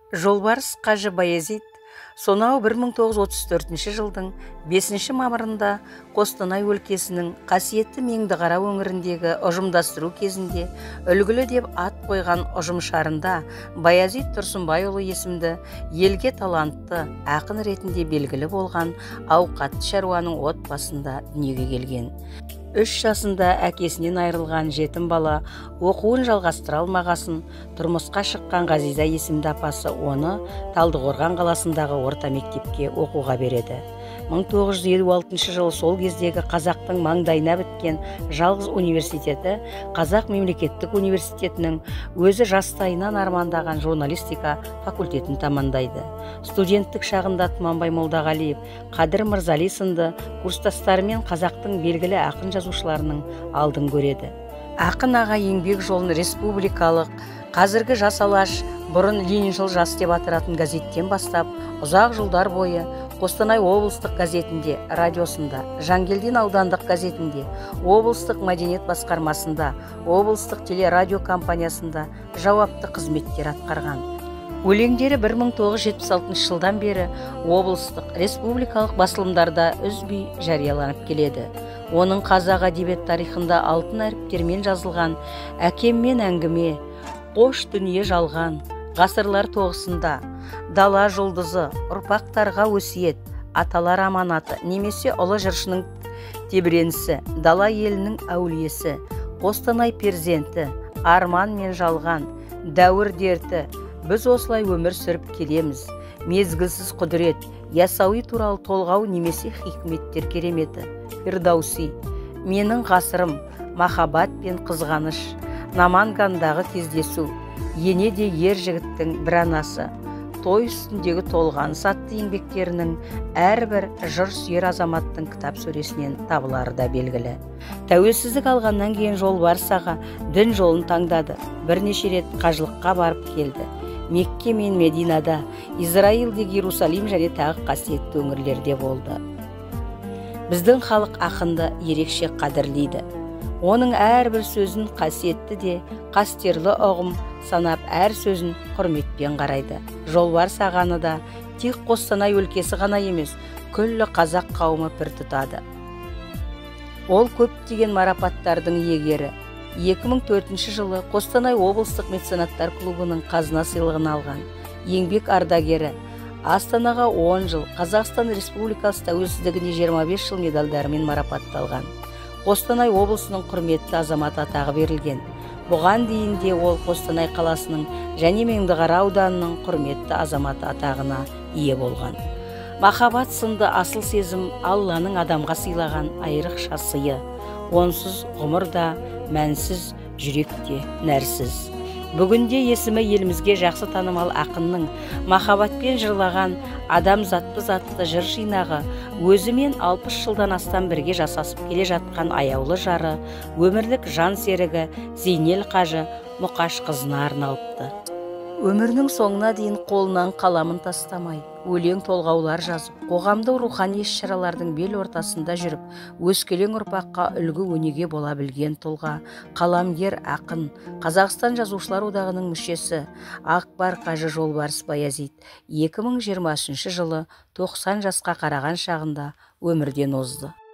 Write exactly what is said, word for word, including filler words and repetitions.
Жолбарыс қажы Баязит сонау бір мың тоғыз жүз отыз төртінші жылдың бесінші мамырында Қостанай өлкесінің қасиетті Меңдіқара өңіріндегі ұжымдастыру кезінде үлгілі деп ат қойған ұжымшарында Баязит Тұрсынбайұлы есімді елге талантты ақын ретінде белгілі болған ауқатты шаруаның отбасында дүниеге келген. Үш жасында әкесінен айырылған жетім бала оқуын жалғастыра алмағасын, тұрмысқа шыққан Ғазиза есімді апасы оны Талдықорған қаласындағы орта мектепке оқуға береді. мың тоғыз жүз елу алтыншы жылы сол кездегі қазақтың маңдайына біткен жалғыз университеті Қазақ мемлекеттік университетінің өзі жастайынан армандаған журналистика факультетін тамамдайды. Студенттік шағында Тұманбай Молдағалиев, Қадыр Мырзали сынды курстастарымен қазақтың белгілі ақын жазушыларының алдын көреді. Ақын аға еңбек жолын республикалық, қазіргі Жас Алаш, бұрын Лениншіл жас деп атыратын газеттен бастап, ұзақ жылдар бойы Қостанай облыстық газетінде, радиосында, Жангелдин аудандық газетінде, облыстық мәдениет басқармасында, облыстық телерадио компаниясында жауапты қызметтер атқарған. Өлеңдері бір мың тоғыз жүз жетпіс алтыншы жылдан бері облыстық, республикалық басылымдарда үзбей жарияланып келеді. Оның қазақ әдебиет тарихында алтын әріптермен жазылған «Әкеммен әңгіме», «Қош дүние жалған», «Ғасырлар тоғысында», «Дала жұлдызы», «Ұрпақтарға өсиет», «Аталар аманаты» немесе ұлы жыршының тебіренісі, «Дала елінің әулиесі», «Қостанай перзенті», «Арман мен жалған», «Дәуір дерті», «Біз осылай өмір сүріп келеміз», «Мезгілсіз құдірет», «Ясауи туралы толғау» немесе хикметтер кереметі, «Фирдауси», «Менің ғасырым», «Махаббат пен қызғаныш», «Намангандағы кездесу», «Ене де ер жігіттің бір анасы», «Той үстіндегі толғаныс» атты еңбектерінің әрбір жыр сүйер азаматтың кітап сөресінен табылары да белгілі. Тәуелсіздік алғаннан кейін Жолбарыс аға дін жолын таңдады. Бірнеше рет қажылыққа барып келді. Мекке мен Мединада, Израильдегі Иерусалим және тағы қасиетті өңірлерде болды. Біздің халық ақынды ерекше қадірлейді. Оның әрбір сөзін қасиетті де, қастерлі ұғым санап, әр сөзін құрметпен қарайды. Жолбарыс ағаны да тек Қостанай өлкесі ғана емес, күллі қазақ қауымы пір тұтады. Ол көптеген марапаттардың иегері. екі мың төртінші жылы Қостанай облыстық меценаттар клубының қазына сыйлығын алған. Еңбек ардагері. Астанаға он жыл, Қазақстан Республикасы тәуелсіздігіне жиырма бес жыл медальдарымен марапатталған. Қостанай облысының құрметті азамат атағы берілген. Бұған дейін де ол Қостанай қаласының және Меңдіқара ауданының құрметті азаматы атағына ие болған. Махаббат сынды асыл сезім Алланың адамға сыйлаған айрықша сыйы. Онсыз ғұмыр да мәнсіз, жүректе нәрсіз. Бүгінде есімі елімізге жақсы танымал ақынның махаббатпен жырлаған «Адамзатпыз» атты жыр жинағы өзімен алпыс жылдан астам бірге жасасып келе жатқан аяулы жары, өмірлік жан серігі Зейнел қажы Мұқаш қызына арналыпты. Өмірінің соңына дейін қолынан қаламын тастамай, өлең толғаулар жазып, қоғамдық рухани іс-шаралардың бел ортасында жүріп, өскелең ұрпаққа үлгі өнеге бола білген тұлға, қаламгер ақын, Қазақстан Жазушылар одағының мүшесі Ақбар қажы Жолбарыс Баязит екі мың жиырмасыншы жылы тоқсан жасқа қараған шағында өмірден озды.